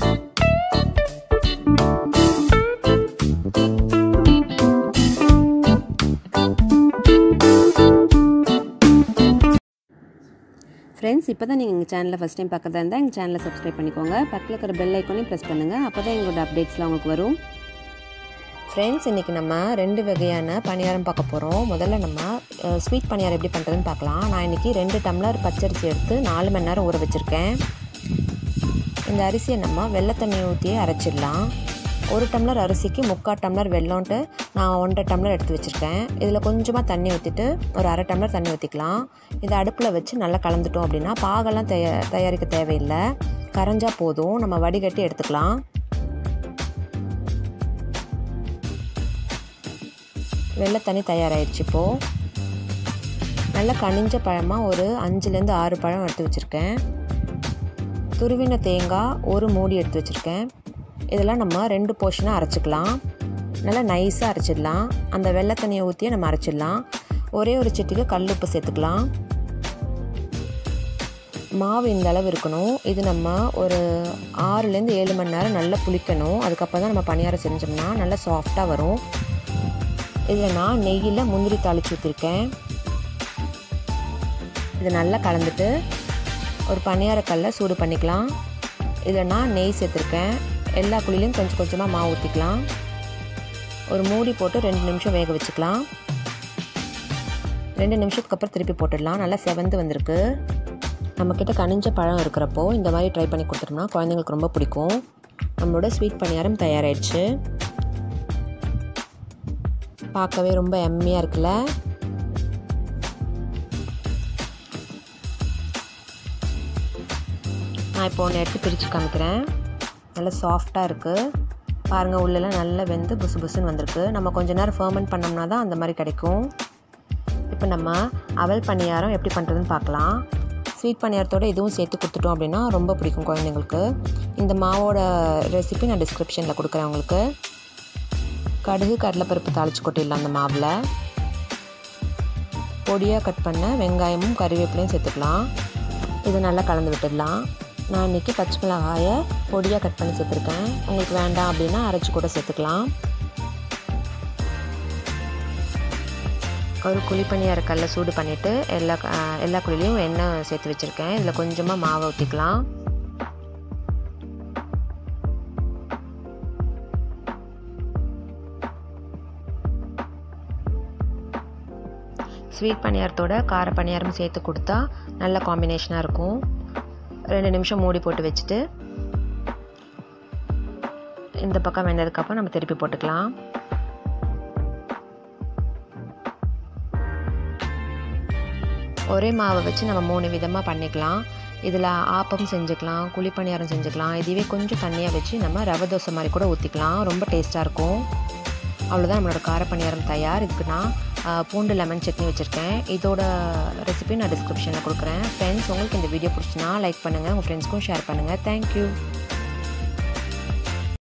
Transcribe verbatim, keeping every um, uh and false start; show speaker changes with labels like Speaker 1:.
Speaker 1: Friends, இப்போ தான் நீங்கள் எங்கள் சேனலை ஃபஸ்ட் டைம் பார்க்குறதா இருந்தால் எங்கள் சேனலை சப்ஸ்கிரைப் பண்ணிக்கோங்க. பக்கத்தில் இருக்கிற பெல் ஐக்கானையும் ப்ரெஸ் பண்ணுங்கள். அப்போ தான் எங்களோட அப்டேட்ஸ்லாம் உங்களுக்கு வரும். ஃப்ரெண்ட்ஸ், இன்றைக்கி நம்ம ரெண்டு வகையான பணியாரம் பார்க்க போகிறோம். முதல்ல நம்ம ஸ்வீட் பணியாரம் எப்படி பண்ணுறதுன்னு பார்க்கலாம். நான் இன்றைக்கி ரெண்டு டம்ளர் பச்சரிசி எடுத்து நாலு மணி நேரம் ஊற வச்சுருக்கேன். இந்த அரிசியை நம்ம வெள்ளை தண்ணி ஊற்றியே அரைச்சிடலாம். ஒரு டம்ளர் அரிசிக்கு முக்கால் டம்ளர் வெல்லம்ன்ட்டு நான் ஒன்றரை டம்ளர் எடுத்து வச்சுருக்கேன். இதில் கொஞ்சமாக தண்ணி ஊற்றிட்டு ஒரு அரை டம்ளர் தண்ணி ஊற்றிக்கலாம். இதை அடுப்பில் வச்சு நல்லா கலந்துட்டோம் அப்படின்னா பாகெல்லாம் தயா தயாரிக்க தேவையில்லை, கரைஞ்சால் போதும். நம்ம வடிகட்டி எடுத்துக்கலாம். வெள்ளை தண்ணி தயாராகிடுச்சு. இப்போது நல்லா கனிஞ்ச பழமாக ஒரு அஞ்சுலேருந்து ஆறு பழம் எடுத்து வச்சுருக்கேன். துருவின தேங்காய் ஒரு மூடி எடுத்து வச்சுருக்கேன். இதெல்லாம் நம்ம ரெண்டு போர்ஷனாக அரைச்சிக்கலாம். நல்லா நைஸாக அரைச்சிடலாம். அந்த வெள்ளை தண்ணியை ஊற்றியே நம்ம அரைச்சிடலாம். ஒரே ஒரு சிட்டிக்கு கல் உப்பு சேர்த்துக்கலாம். மாவு இந்த அளவு இருக்கணும். இது நம்ம ஒரு ஆறுலேருந்து ஏழு மணி நேரம் நல்லா புளிக்கணும். அதுக்கப்புறம் தான் நம்ம பணியாரம் செஞ்சோம்னா நல்லா சாஃப்டாக வரும். இதில் நான் நெய்யில் முந்திரி தாளித்து ஊற்றிருக்கேன். இதை நல்லா கலந்துட்டு ஒரு பணியாரக்கல்லை சூடு பண்ணிக்கலாம். இதில் நான் நெய் சேர்த்துருக்கேன். எல்லா குழிலையும் கொஞ்சம் கொஞ்சமாக மாவு ஊற்றிக்கலாம். ஒரு மூடி போட்டு ரெண்டு நிமிஷம் வேக வச்சுக்கலாம். ரெண்டு நிமிஷத்துக்கு அப்புறம் திருப்பி போட்டுடலாம். நல்லா செவந்து வந்திருக்கு. நம்மக்கிட்ட கனிஞ்ச பழம் இருக்கிறப்போ இந்த மாதிரி ட்ரை பண்ணி கொடுத்துட்டோம்னா குழந்தைங்களுக்கு ரொம்ப பிடிக்கும். நம்மளோட ஸ்வீட் பணியாரம் தயாராகிடுச்சு. பார்க்கவே ரொம்ப எம்மியாக இருக்குல்ல. நான் இப்போ ஒன்று எடுத்து பிரித்து காமிக்கிறேன். நல்லா சாஃப்டாக இருக்குது பாருங்கள். உள்ளெல்லாம் நல்லா வெந்து புசு புசுன்னு வந்திருக்கு. நம்ம கொஞ்சம் நேரம் ஃபர்மெண்ட் பண்ணோம்னா தான் அந்த மாதிரி கிடைக்கும். இப்போ நம்ம அவல் பணியாரம் எப்படி பண்ணுறதுன்னு பார்க்கலாம். ஸ்வீட் பணியாரத்தோடு இதுவும் சேர்த்து கொடுத்துட்டோம் அப்படின்னா ரொம்ப பிடிக்கும் குழந்தைங்களுக்கு. இந்த மாவோட ரெசிபி நான் டிஸ்கிரிப்ஷனில் கொடுக்குறேன் உங்களுக்கு. கடுகு கடலைப்பருப்பு தாளித்து கொட்டிடலாம். அந்த மாவில் பொடியாக கட் பண்ண வெங்காயமும் கறிவேப்பிலையும் சேர்த்துக்கலாம். இது நல்லா கலந்து விட்டுடலாம். நான் இன்றைக்கி பச்சை மிளகாயை பொடியாக கட் பண்ணி சேர்த்துருக்கேன். உங்களுக்கு வேண்டாம் அப்படின்னா அரைச்சி கூட சேர்த்துக்கலாம். ஒரு குழி பணியார கல்லை சூடு பண்ணிவிட்டு எல்லா எல்லா குழிலையும் எண்ணெய் சேர்த்து வச்சுருக்கேன். இதில் கொஞ்சமாக மாவை ஊற்றிக்கலாம். ஸ்வீட் பணியாரத்தோட கார பணியாரம் சேர்த்து கொடுத்தா நல்ல காம்பினேஷனாக இருக்கும். ரெண்டு நிமிஷம் மூடி போட்டு வச்சுட்டு இந்த பக்கம் வெந்ததுக்கப்புறம் நம்ம திருப்பி போட்டுக்கலாம். ஒரே மாவை வச்சு நம்ம மூணு விதமாக பண்ணிக்கலாம். இதில் ஆப்பம் செஞ்சுக்கலாம், குழிப்பணியாரம் செஞ்சுக்கலாம். இதுவே கொஞ்சம் தண்ணியாக வச்சு நம்ம ரவை தோசை மாதிரி கூட ஊற்றிக்கலாம். ரொம்ப டேஸ்ட்டாக இருக்கும். அவ்வளோதான், நம்மளோட கார பணியாரம் தயார். இதுக்கு நான் பூண்டு லெமன் சட்னி வச்சுருக்கேன். இதோட ரெசிபி நான் டிஸ்கிரிப்ஷனில் கொடுக்குறேன். ஃப்ரெண்ட்ஸ், உங்களுக்கு இந்த வீடியோ பிடிச்சினா லைக் பண்ணுங்கள், உங்கள் ஃப்ரெண்ட்ஸ்க்கும் ஷேர் பண்ணுங்கள். தேங்க்யூ.